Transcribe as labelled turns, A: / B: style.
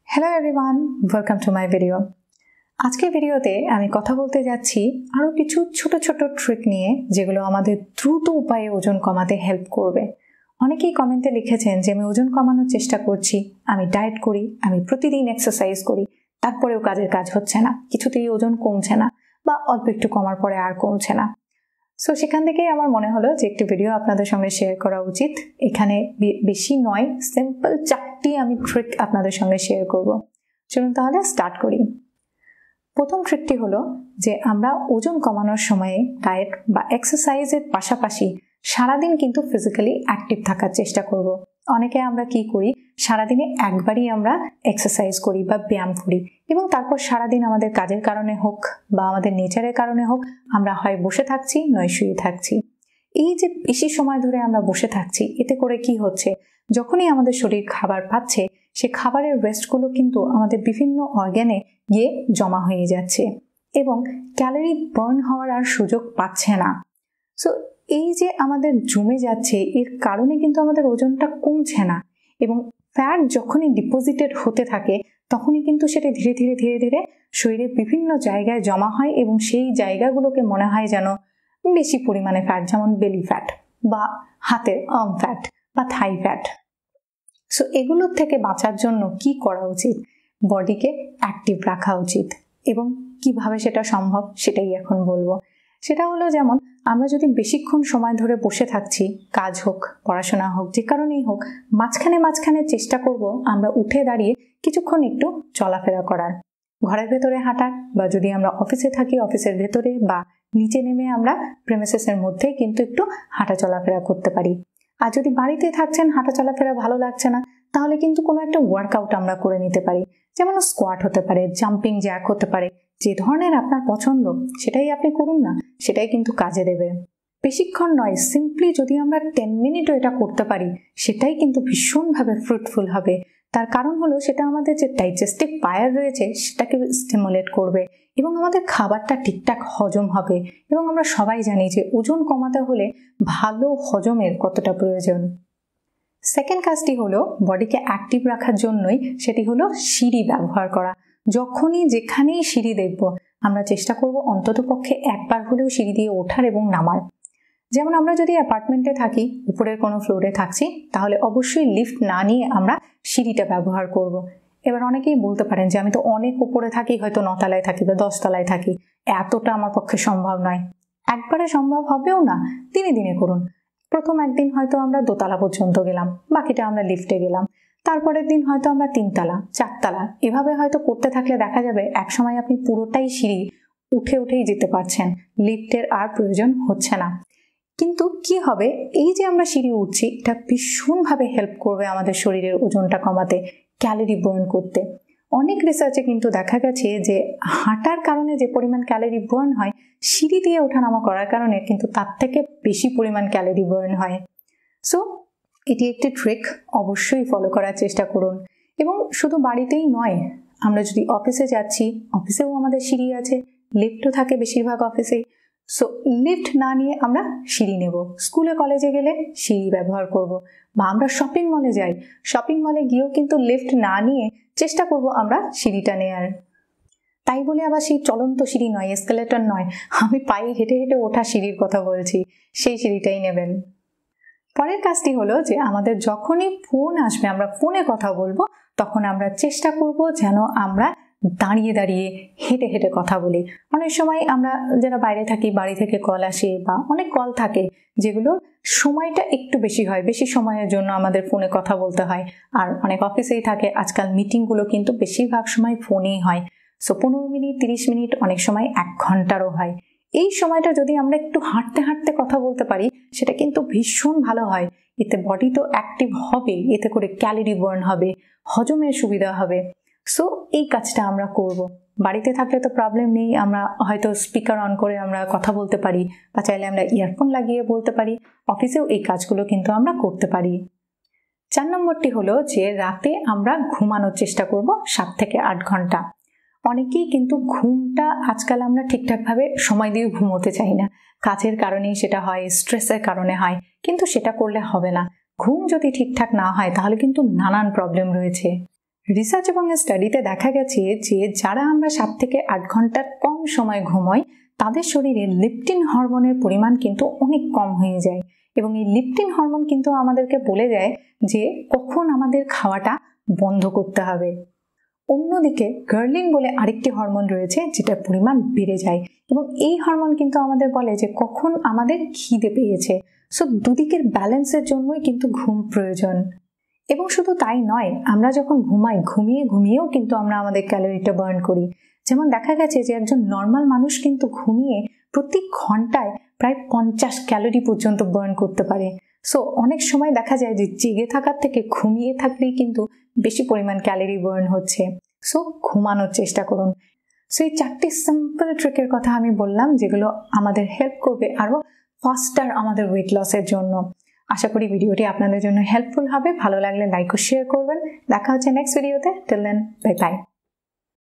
A: Hello everyone, welcome to my video. আজকের ভিডিওতে আমি কথা বলতে যাচ্ছি আরও কিছু ছোট ছোট ট্রিক নিয়ে, যেগুলো আমাদের দ্রুত উপায়ে ওজন কমাতে হেল্প করবে। অনেকেই কমেন্টে লিখেছেন যে আমি ওজন কমানোর চেষ্টা করছি, আমি ডায়েট করি, আমি প্রতিদিন এক্সারসাইজ করি, তারপরেও কাজের কাজ হচ্ছে না, কিছুতেই ওজন কমছে না, বা অল্প একটু কমার পরে আর কমছে না। সো সেখান থেকেই আমার মনে হলো যে একটি ভিডিও আপনাদের সঙ্গে শেয়ার করা উচিত। এখানে বেশি নয়, সিম্পল 4টি আমি ট্রিক আপনাদের সঙ্গে শেয়ার করব। চলুন তাহলে স্টার্ট করি। প্রথম ট্রিকটি হলো যে আমরা ওজন কমানোর সময়ে ডায়েট বা এক্সারসাইজের পাশাপাশি সারাদিন কিন্তু ফিজিক্যালি অ্যাক্টিভ থাকার চেষ্টা করব। অনেকে আমরা কি করি, সারাদিনে একবারই আমরা এক্সারসাইজ করি বা ব্যায়াম করি, এবং তারপর সারাদিন আমাদের কাজের কারণে হোক বা আমাদের নেচারের কারণে হোক আমরা হয় বসে থাকছি নয় শুয়ে থাকছি। এই যে বেশি সময় ধরে আমরা বসে থাকছি, এতে করে কি হচ্ছে, যখনই আমাদের শরীর খাবার পাচ্ছে সে খাবারের ওয়েস্টগুলো কিন্তু আমাদের বিভিন্ন অর্গ্যানে গিয়ে জমা হয়ে যাচ্ছে এবং ক্যালোরি বার্ন হওয়ার আর সুযোগ পাচ্ছে না। সো এই যে আমাদের জমে যাচ্ছে, এর কারণে কিন্তু আমাদের ওজনটা কমছে না, এবং ফ্যাট যখনই ডিপোজিটেড হতে থাকে তখনই কিন্তু সেটা ধীরে ধীরে ধীরে ধীরে শরীরের বিভিন্ন জায়গায় জমা হয়, এবং সেই জায়গাগুলোকে মনে হয় যেন বেশি পরিমাণে ফ্যাট, যেমন বেলি ফ্যাট বা হাতের আর্ম ফ্যাট বা থাই ফ্যাট। সো এগুলোর থেকে বাঁচার জন্য কি করা উচিত? বডিকে অ্যাক্টিভ রাখা উচিত, এবং কিভাবে সেটা সম্ভব সেটাই এখন বলবো। সেটা হলো, যেমন আমরা যদি বেশিক্ষণ সময় ধরে বসে থাকছি, কাজ হোক পড়াশোনা হোক যে কারণেই হোক, মাঝখানে মাঝখানে চেষ্টা করব আমরা উঠে দাঁড়িয়ে কিছুক্ষণ একটু চলাফেরা করার, ঘরের ভেতরে হাঁটার, বা যদি আমরা অফিসে থাকি অফিসের ভেতরে বা নিচে নেমে আমরা প্রেমিসেসের মধ্যে কিন্তু একটু হাঁটা চলাফেরা করতে পারি। আর যদি বাড়িতে থাকছেন, হাঁটা চলাফেরা ভালো লাগছে না, তাহলে কিন্তু কোনো একটা ওয়ার্কআউট আমরা করে নিতে পারি, যেমন স্কোয়াট হতে পারে, জাম্পিং জ্যাক হতে পারে। যে ধরনের আপনার পছন্দ সেটাই আপনি করুন না, সেটাই কিন্তু কাজে দেবে। বেশিক্ষণ নয়, সিম্পলি যদি আমরা 10 মিনিটও এটা করতে পারি সেটাই কিন্তু ভীষণভাবে ফ্রুটফুল হবে। তার কারণ হলো, সেটা আমাদের যে ডাইজেস্টিভ পাওয়ার রয়েছে সেটাকে স্টিমুলেট করবে, এবং আমাদের খাবারটা ঠিকঠাক হজম হবে। এবং আমরা সবাই জানি যে ওজন কমাতে হলে ভালো হজমের কতটা প্রয়োজন। সেকেন্ড কাজটি হলো বডিকে অ্যাক্টিভ রাখার জন্যই, সেটি হলো সিঁড়ি ব্যবহার করা। যখনই যেখানেই সিঁড়ি দেখব আমরা চেষ্টা করব অন্ততপক্ষে একবার হলেও সিঁড়ি দিয়ে ওঠার এবং নামার। যেমন আমরা যদি অ্যাপার্টমেন্টে থাকি, উপরের কোনো ফ্লোরে থাকছি, তাহলে অবশ্যই লিফট না নিয়ে আমরা সিঁড়িটা ব্যবহার করব। এবার অনেকেই বলতে পারেন যে আমি তো অনেক উপরে থাকি, হয়তো 9 তলায় থাকি বা 10 তলায় থাকি, এতটা আমার পক্ষে সম্ভব নয়। একবারে সম্ভব হবেও না, দিনে দিনে করুন। প্রথম একদিন হয়তো আমরা 2 তলা পর্যন্ত গেলাম, বাকিটা আমরা লিফটে গেলাম, তারপরের দিন হয়তো আমরা 3 তলা 4 তলা, এভাবে হয়তো করতে থাকলে দেখা যাবে একসময় আপনি পুরোটাই সিঁড়ি উঠে উঠেই যেতে পারছেন, লিফটের আর প্রয়োজন হচ্ছে না। কিন্তু কি হবে, এই যে আমরা সিঁড়ি উঠছি, এটা ভীষণভাবে হেল্প করবে আমাদের শরীরের ওজনটা কমাতে, ক্যালোরি বার্ন করতে। অনেক রিসার্চে কিন্তু দেখা গেছে যে হাঁটার কারণে যে পরিমাণ ক্যালোরি বার্ন হয়, সিঁড়ি দিয়ে ওঠানামা করার কারণে কিন্তু তার থেকে বেশি পরিমাণ ক্যালোরি বার্ন হয়। সো এটি একটি ট্রিক, অবশ্যই ফলো করার চেষ্টা করুন। এবং শুধু বাড়িতেই নয়, আমরা যদি অফিসে যাচ্ছি, অফিসেও আমাদের সিঁড়ি আছে, লিফটও থাকে বেশিরভাগ অফিসেই। সো লিফট না নিয়ে আমরা সিঁড়ি নেব। স্কুলে কলেজে গেলে সিঁড়ি ব্যবহার করব, বা আমরা শপিং মলে যাই, শপিং মলে গিয়েও কিন্তু লিফট না নিয়ে চেষ্টা করব আমরা সিঁড়িটা নেয়ার। তাই বলে আবার সেই চলন্ত সিঁড়ি নয়, এসকেলেটর নয়, আমি পায়ে হেঁটে হেঁটে ওঠা সিঁড়ির কথা বলছি, সেই সিঁড়িটাই নেবেন। পরের কাজটি হলো যে আমাদের যখনই ফোন আসবে, আমরা ফোনে কথা বলবো, তখন আমরা চেষ্টা করব যেন আমরা দাঁড়িয়ে দাঁড়িয়ে হেঁটে হেঁটে কথা বলি। অনেক সময় আমরা যারা বাইরে থাকি, বাড়ি থেকে কল আসে বা অনেক কল থাকে যেগুলোর সময়টা একটু বেশি হয়, বেশি সময়ের জন্য আমাদের ফোনে কথা বলতে হয়। আর অনেক অফিসেই থাকে, আজকাল মিটিংগুলো কিন্তু বেশিরভাগ সময় ফোনেই হয়। সো 15 মিনিট 30 মিনিট, অনেক সময় 1 ঘন্টারও হয়। এই সময়টা যদি আমরা একটু হাঁটতে হাঁটতে কথা বলতে পারি, সেটা কিন্তু ভীষণ ভালো হয়। এতে বডি তো অ্যাক্টিভ হবে, এতে করে ক্যালোরি বার্ন হবে, হজমের সুবিধা হবে। সো এই কাজটা আমরা করব। বাড়িতে থাকলে তো প্রবলেম নেই, আমরা হয়তো স্পিকার অন করে আমরা কথা বলতে পারি, বা চাইলে আমরা ইয়ারফোন লাগিয়ে বলতে পারি। অফিসেও এই কাজগুলো কিন্তু আমরা করতে পারি। 4 নম্বরটি হলো যে রাতে আমরা ঘুমানোর চেষ্টা করব 7 থেকে 8 ঘন্টা। অনেকেই কিন্তু ঘুমটা আজকাল আমরা ঠিকঠাকভাবে সময় দিয়ে ঘুমোতে চাই না, কাজের কারণেই সেটা হয়, স্ট্রেসের কারণে হয়, কিন্তু সেটা করলে হবে না। ঘুম যদি ঠিকঠাক না হয় তাহলে কিন্তু নানান প্রবলেম রয়েছে। রিসার্চ এবং স্টাডিতে দেখা গেছে যে যারা আমরা 7 থেকে 8 ঘন্টার কম সময় ঘুমাই তাদের শরীরে লেপটিন হরমোনের পরিমাণ কিন্তু অনেক কম হয়ে যায় এবং এই লেপটিন হরমোন কিন্তু আমাদেরকে বলে দেয় যে কখন আমাদের খাওয়াটা বন্ধ করতে হবে। অন্যদিকে গার্লিন বলে আরেকটি হরমোন রয়েছে যেটার পরিমাণ বেড়ে যায় এবং এই হরমোন কিন্তু আমাদের বলে যে কখন আমাদের খিদে পেয়েছে। সো দুদিকের ব্যালেন্সের জন্যই কিন্তু ঘুম প্রয়োজন। এবং শুধু তাই নয়, আমরা যখন ঘুমাই ঘুমিয়েও কিন্তু আমরা আমাদের ক্যালোরিটা বার্ন করি। যেমন দেখা গেছে যে একজন নর্মাল মানুষ কিন্তু ঘুমিয়ে প্রতি ঘন্টায় প্রায় 50 ক্যালোরি পর্যন্ত বার্ন করতে পারে। সো অনেক সময় দেখা যায় যে জেগে থাকার থেকে ঘুমিয়ে থাকলেই কিন্তু বেশি পরিমাণ ক্যালোরি বার্ন হচ্ছে। সো ঘুমানোর চেষ্টা করুন। সো এই 4টি সিম্পল ট্রিকের কথা আমি বললাম যেগুলো আমাদের হেল্প করবে আরো ফাস্টার আমাদের ওয়েট লসের জন্য। আশা করি ভিডিওটি আপনাদের জন্য হেল্পফুল হবে। ভালো লাগলে লাইক ও শেয়ার করবেন। দেখা হচ্ছে নেক্সট ভিডিওতে। Till then, bye by.